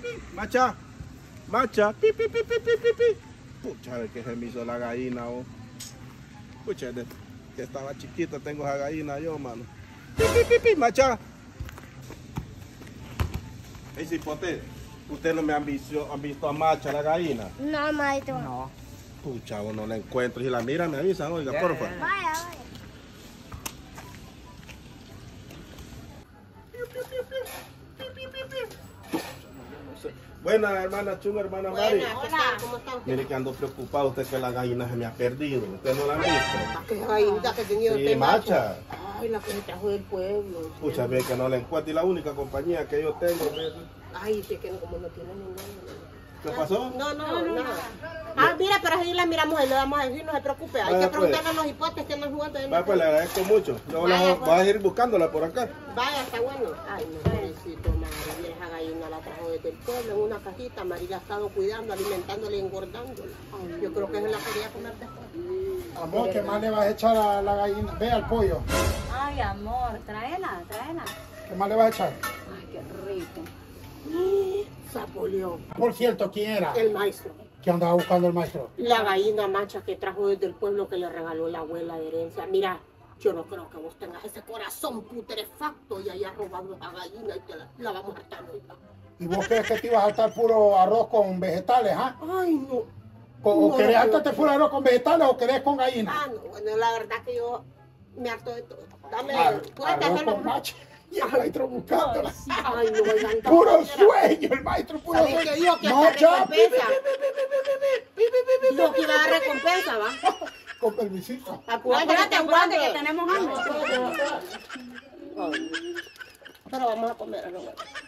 Macha, macha, pi, pi, pi, pi, pi, pi, pi. Pucha, a ver qué se me hizo la gallina, oh. Pucha, desde que estaba chiquito tengo esa gallina yo, mano. Pi, pi, pi, pi, macha. Ey, cipote, ¿usted no me han visto a Macha, la gallina? No, maestro. No. Pucha, no la encuentro. Si la mira, me avisan, oiga, porfa. Vaya, vaya. Buenas, hermana Chunga, hermana Mari. Hola, ¿cómo están? Mire que ando preocupado, usted que la gallina se me ha perdido. ¿Usted no la ha visto? ¿Qué gallinita que tenía Sí, usted, Macha. Ay, la que se trajo del pueblo. Pucha, ve que no la encuentro. Y la única compañía que yo tengo. Ay, sé que como no tiene ninguna. ¿Qué pasó? No, nada. Ah, mira, pero así la miramos y le damos a decir, no se preocupe. Hay que preguntarle a los hipotes que andan jugando. Va, pues le agradezco mucho. Yo voy a ir buscándola por acá. Vaya, está bueno. Ay, no, pobrecito, María, esa gallina la trajo desde el pueblo en una cajita. María la ha estado cuidando, alimentándola y engordándola. Yo creo que se la quería comer después. Amor, ¿qué más le vas a echar a la gallina? Ve al pollo. Ay, amor, tráela. ¿Qué más le vas a echar? Ay, qué rico. Sapolió. Por cierto, ¿quién era? El maestro. ¿Qué andaba buscando el maestro? La gallina Macha que trajo desde el pueblo que le regaló la abuela de herencia. Mira, yo no creo que vos tengas ese corazón putrefacto y hayas robado esa gallina y te la vamos a estar ahorita. ¿Y vos crees que te ibas a hartar puro arroz con vegetales, ah? Ay, no. ¿O No, querés no, hartarte no. puro arroz con vegetales o querés con gallina? Ah, no, bueno, la verdad que yo me harto de todo. Dame, púrate a Arroz hacerlo. con macha. Y el maestro buscándola. Ay, no, oigan, Puro tampoco sueño, el maestro, puro ¿Sabes sueño. qué digo? Que No, hasta ya. recompensa. Yo quiero dar recompensa, ¿va? Con permisito. Apúrate, Apúrate que tenemos hambre. Pero vamos a comer, no.